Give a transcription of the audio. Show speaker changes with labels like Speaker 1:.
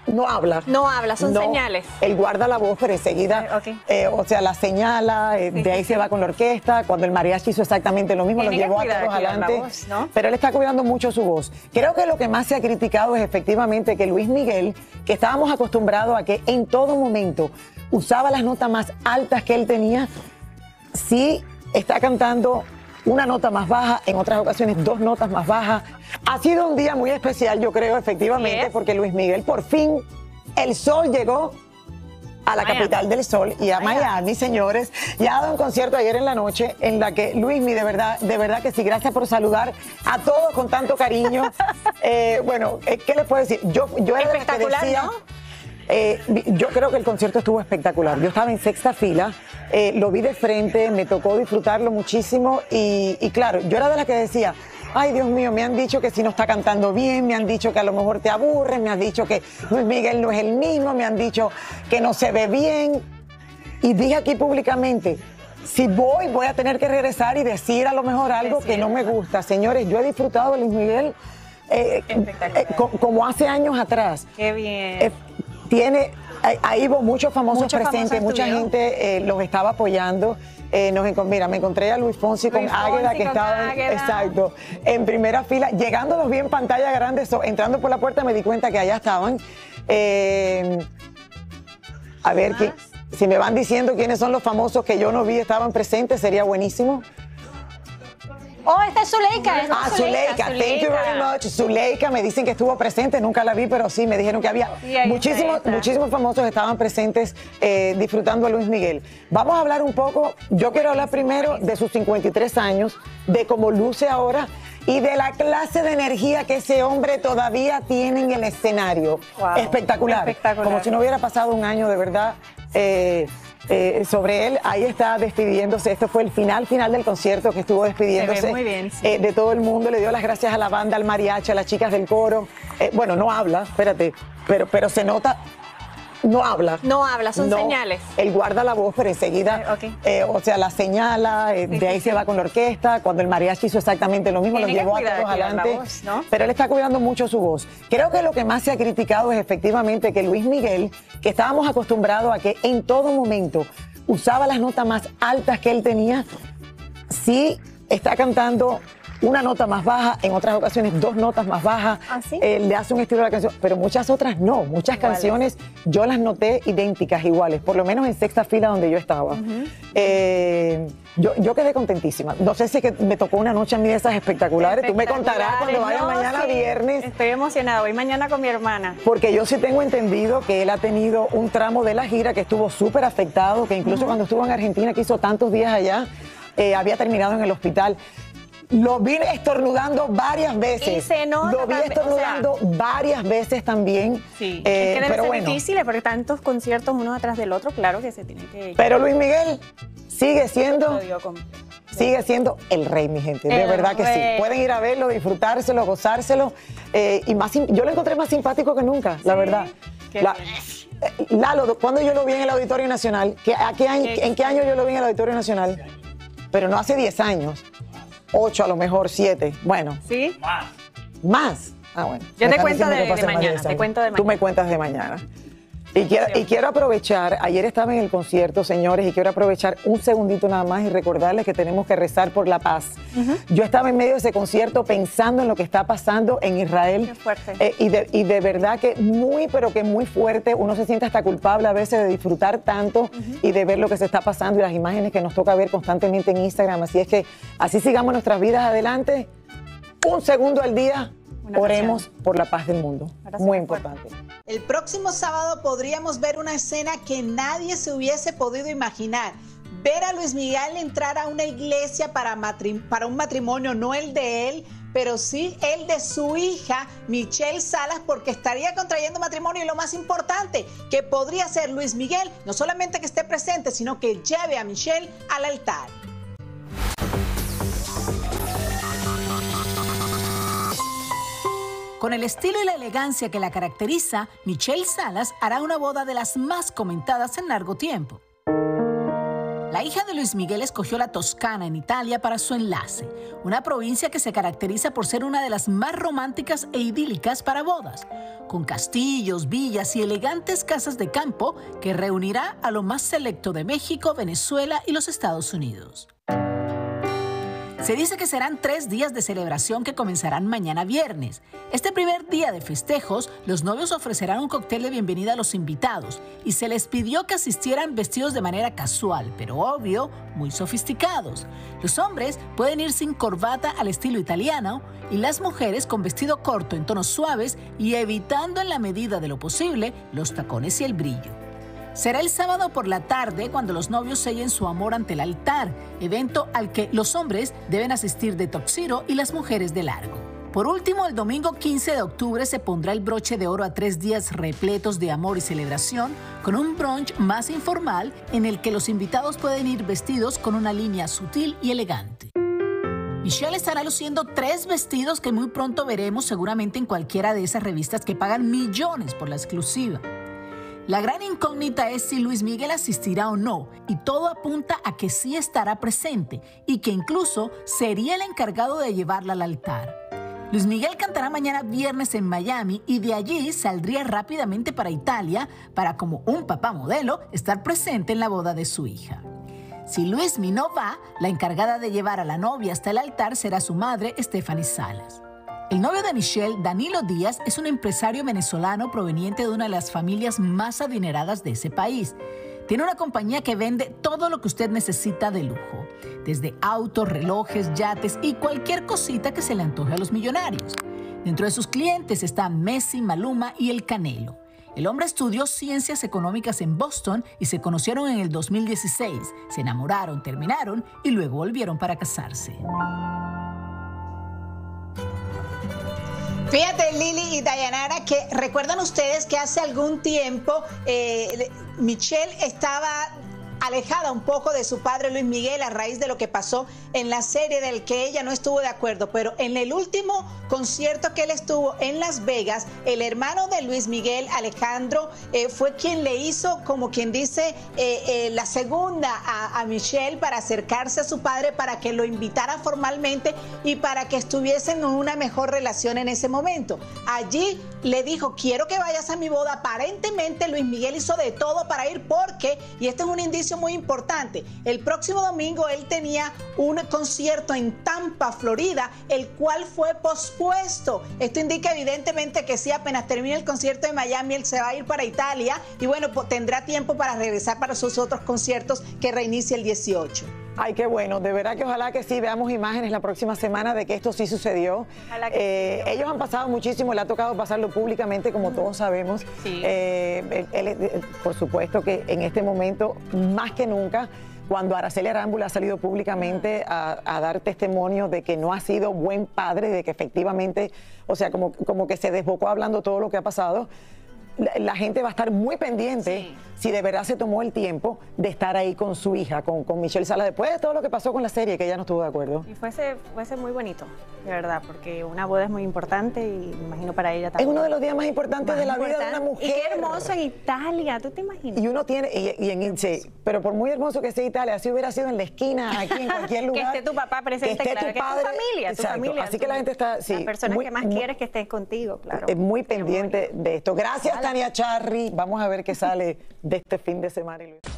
Speaker 1: no habla.
Speaker 2: No habla, son señales.
Speaker 1: Él guarda la voz, pero enseguida, o sea, la señala, de ahí se va con la orquesta. Cuando el mariachi hizo exactamente lo mismo, lo llevó a todos adelante.
Speaker 2: Voz, ¿no?
Speaker 1: Pero él está cuidando mucho su voz. Creo que lo que más se ha criticado es efectivamente que Luis Miguel, que estábamos acostumbrados a que en todo momento usaba las notas más altas que él tenía, sí está cantando una nota más baja, en otras ocasiones 2 notas más bajas. Ha sido un día muy especial, yo creo, efectivamente, porque Luis Miguel, por fin, el sol llegó a la capital del sol y a Miami, señores. Y ha dado un concierto ayer en la noche en la que Luismi, de verdad que sí, gracias por saludar a todos con tanto cariño. Bueno, ¿qué les puedo decir? Yo era de las que decía, ¿no? Yo creo que el concierto estuvo espectacular. Yo estaba en sexta fila, lo vi de frente, me tocó disfrutarlo muchísimo y claro, yo era de las que decía, ay, Dios mío, me han dicho que si no está cantando bien, me han dicho que a lo mejor te aburres, me han dicho que Luis Miguel no es el mismo, me han dicho que no se ve bien. Y dije aquí públicamente, si voy a tener que regresar y decir a lo mejor algo que no me gusta. Señores, yo he disfrutado de Luis Miguel como hace años atrás.
Speaker 2: Qué bien.
Speaker 1: Ahí hubo muchos famosos presentes, mucha gente los estaba apoyando. Mira, me encontré a Luis Fonsi con Águeda, que estaba exacto, en primera fila. Llegando los vi en pantalla grande, entrando por la puerta me di cuenta que allá estaban. A ver, si me van diciendo quiénes son los famosos que yo no vi, estaban presentes, sería buenísimo.
Speaker 2: Oh, esta es Zuleika.
Speaker 1: Zuleika, thank you very much. Zuleika, me dicen que estuvo presente, nunca la vi, pero sí, me dijeron que había muchísimos famosos estaban presentes disfrutando a Luis Miguel. Vamos a hablar un poco, yo quiero hablar primero de sus 53 años, de cómo luce ahora y de la clase de energía que ese hombre todavía tiene en el escenario. Wow. Espectacular. Como si no hubiera pasado un año, de verdad. Sobre él, ahí está despidiéndose. Esto fue el final del concierto, que estuvo despidiéndose
Speaker 2: muy bien,
Speaker 1: de todo el mundo. Le dio las gracias a la banda, al mariachi, a las chicas del coro. Bueno, no habla, espérate, pero se nota. No habla.
Speaker 2: No habla, son señales.
Speaker 1: Él guarda la voz, pero enseguida, o sea, la señala, de ahí se va con la orquesta. Cuando el mariachi hizo exactamente lo mismo, lo llevó a todos adelante.
Speaker 2: Voz, ¿no?
Speaker 1: Pero él está cuidando mucho su voz. Creo que lo que más se ha criticado es efectivamente que Luis Miguel, que estábamos acostumbrados a que en todo momento usaba las notas más altas que él tenía, sí está cantando una nota más baja, en otras ocasiones 2 notas más bajas.
Speaker 2: ¿Ah, sí?
Speaker 1: Le hace un estilo a la canción, pero muchas otras no. Muchas canciones yo las noté idénticas, iguales, por lo menos en sexta fila donde yo estaba. Yo quedé contentísima. No sé si es que me tocó una noche a mí de esas espectaculares. Tú me contarás cuando vaya mañana viernes.
Speaker 2: Estoy emocionada, voy mañana con mi hermana.
Speaker 1: Porque yo sí tengo entendido que él ha tenido un tramo de la gira que estuvo súper afectado, que incluso cuando estuvo en Argentina, que hizo tantos días allá, había terminado en el hospital. Lo vi estornudando varias veces.
Speaker 2: Y se nota.
Speaker 1: Lo vi estornudando varias veces también.
Speaker 2: Sí, es que debe ser difícil, porque tantos conciertos uno atrás del otro, claro que se tiene que...
Speaker 1: Pero Luis Miguel sigue siendo el rey, mi gente. De verdad que sí. Pueden ir a verlo, disfrutárselo, gozárselo. Y yo lo encontré más simpático que nunca, la verdad. Lalo, cuando yo lo vi en el Auditorio Nacional, ¿en qué año yo lo vi en el Auditorio Nacional? Pero no hace 10 años. 8, a lo mejor 7. Bueno.
Speaker 2: ¿Sí?
Speaker 1: Más. Ah, bueno.
Speaker 2: Yo te cuento de mañana.
Speaker 1: Tú me cuentas de mañana. Y quiero aprovechar, ayer estaba en el concierto, señores, y quiero aprovechar un segundito nada más y recordarles que tenemos que rezar por la paz. Yo estaba en medio de ese concierto pensando en lo que está pasando en Israel.
Speaker 2: Qué fuerte.
Speaker 1: Y de verdad que pero que muy fuerte. Uno se siente hasta culpable a veces de disfrutar tanto y de ver lo que se está pasando y las imágenes que nos toca ver constantemente en Instagram. Así es que así sigamos nuestras vidas adelante. Un segundo al día. Oremos por la paz del mundo. Muy importante.
Speaker 3: El próximo sábado podríamos ver una escena que nadie se hubiese podido imaginar. Ver a Luis Miguel entrar a una iglesia para un matrimonio, no el de él, pero sí el de su hija, Michelle Salas, porque estaría contrayendo matrimonio y lo más importante, que podría ser Luis Miguel, no solamente que esté presente, sino que lleve a Michelle al altar.
Speaker 4: Con el estilo y la elegancia que la caracteriza, Michelle Salas hará una boda de las más comentadas en largo tiempo. La hija de Luis Miguel escogió la Toscana en Italia para su enlace, una provincia que se caracteriza por ser una de las más románticas e idílicas para bodas, con castillos, villas y elegantes casas de campo que reunirá a lo más selecto de México, Venezuela y los Estados Unidos. Se dice que serán 3 días de celebración que comenzarán mañana viernes. Este primer día de festejos, los novios ofrecerán un cóctel de bienvenida a los invitados y se les pidió que asistieran vestidos de manera casual, pero obvio, muy sofisticados. Los hombres pueden ir sin corbata al estilo italiano y las mujeres con vestido corto en tonos suaves y evitando en la medida de lo posible los tacones y el brillo. Será el sábado por la tarde cuando los novios sellen su amor ante el altar, evento al que los hombres deben asistir de tuxedo y las mujeres de largo. Por último, el domingo 15 de octubre se pondrá el broche de oro a 3 días repletos de amor y celebración, con un brunch más informal en el que los invitados pueden ir vestidos con una línea sutil y elegante. Michelle estará luciendo 3 vestidos que muy pronto veremos seguramente en cualquiera de esas revistas que pagan millones por la exclusiva. La gran incógnita es si Luis Miguel asistirá o no, y todo apunta a que sí estará presente y que incluso sería el encargado de llevarla al altar. Luis Miguel cantará mañana viernes en Miami y de allí saldría rápidamente para Italia para, como un papá modelo, estar presente en la boda de su hija. Si Luismi no va, la encargada de llevar a la novia hasta el altar será su madre, Stephanie Salas. El novio de Michelle, Danilo Díaz, es un empresario venezolano proveniente de una de las familias más adineradas de ese país. Tiene una compañía que vende todo lo que usted necesita de lujo, desde autos, relojes, yates y cualquier cosita que se le antoje a los millonarios. Dentro de sus clientes están Messi, Maluma y El Canelo. El hombre estudió ciencias económicas en Boston y se conocieron en el 2016. Se enamoraron, terminaron y luego volvieron para casarse.
Speaker 3: Fíjate, Lili y Dayanara, que recuerdan ustedes que hace algún tiempo Michelle estaba alejada un poco de su padre Luis Miguel a raíz de lo que pasó en la serie del que ella no estuvo de acuerdo, pero en el último concierto que él estuvo en Las Vegas, el hermano de Luis Miguel, Alejandro, fue quien le hizo, como quien dice, la segunda a Michelle para acercarse a su padre, para que lo invitara formalmente y para que estuviesen en una mejor relación en ese momento. Allí le dijo, quiero que vayas a mi boda. Aparentemente Luis Miguel hizo de todo para ir porque, y este es un indicio muy importante, el próximo domingo él tenía un concierto en Tampa, Florida, el cual fue pospuesto. Esto indica evidentemente que sí, apenas termine el concierto de Miami, él se va a ir para Italia y bueno, pues tendrá tiempo para regresar para sus otros conciertos que reinicia el 18.
Speaker 1: Ay, qué bueno, de verdad que ojalá que sí veamos imágenes la próxima semana de que esto sí sucedió. Ellos han pasado muchísimo, le ha tocado pasarlo públicamente, como todos sabemos.
Speaker 2: Sí.
Speaker 1: Por supuesto que en este momento, más que nunca, cuando Araceli Arámbula ha salido públicamente a dar testimonio de que no ha sido buen padre, de que efectivamente, o sea, como que se desbocó hablando todo lo que ha pasado, la gente va a estar muy pendiente si de verdad se tomó el tiempo de estar ahí con su hija, con Michelle Salas, después de todo lo que pasó con la serie, que ella no estuvo de acuerdo.
Speaker 2: Y fuese muy bonito, de verdad, porque una boda es muy importante y me imagino para ella también.
Speaker 1: Es uno de los días más importantes de la vida de una mujer.
Speaker 2: Y qué hermoso en Italia, ¿tú te imaginas?
Speaker 1: Y uno tiene, pero por muy hermoso que sea Italia, así hubiera sido en la esquina, aquí en cualquier lugar.
Speaker 2: Que esté tu papá presente,
Speaker 1: que esté
Speaker 2: claro,
Speaker 1: tu padre,
Speaker 2: que tu familia.
Speaker 1: Así que la gente está,
Speaker 2: la persona que más quieres que esté contigo, claro.
Speaker 1: Muy pendiente de esto. Gracias, Tania Charry. Vamos a ver qué sale de este fin de semana.